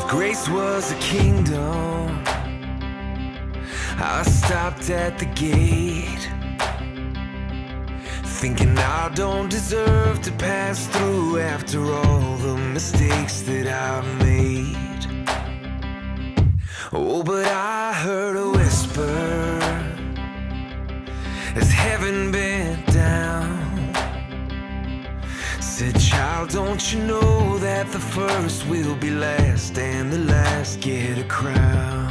Grace was a kingdom. I stopped at the gate, thinking I don't deserve to pass through after all the mistakes that I've made. Oh, but I heard a whisper as heaven bent down, said, child, don't you know that the first will be last and the last get a crown?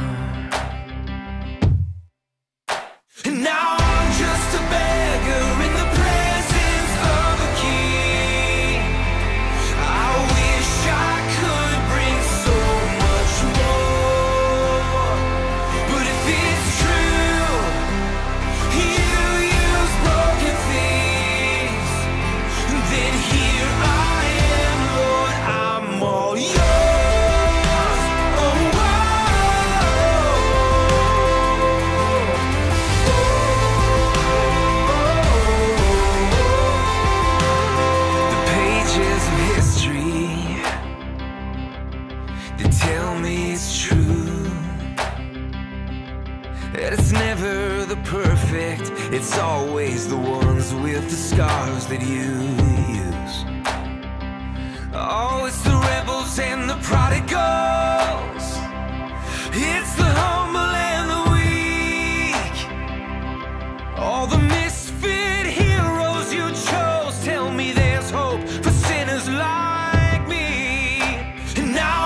And now I'm just a beggar in the presence of a king. I wish I could bring so much more, but if it's true, you use broken things, then here I am, Lord, I'm all yours. Tell me it's true, that it's never the perfect, it's always the ones with the scars that you use. Oh, it's the rebels and the prodigals, it's the humble and the weak, all the misfit heroes you chose. Tell me there's hope for sinners like me. And now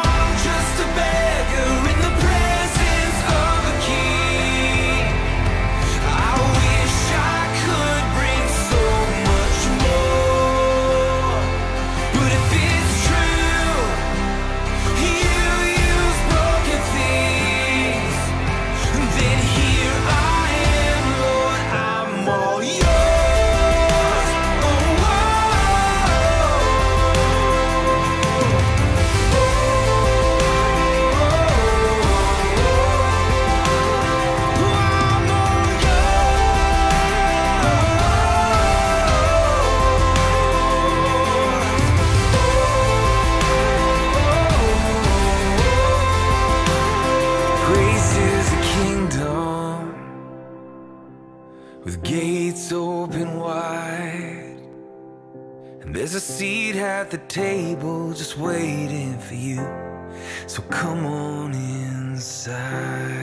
with gates open wide, and there's a seat at the table just waiting for you, so come on inside.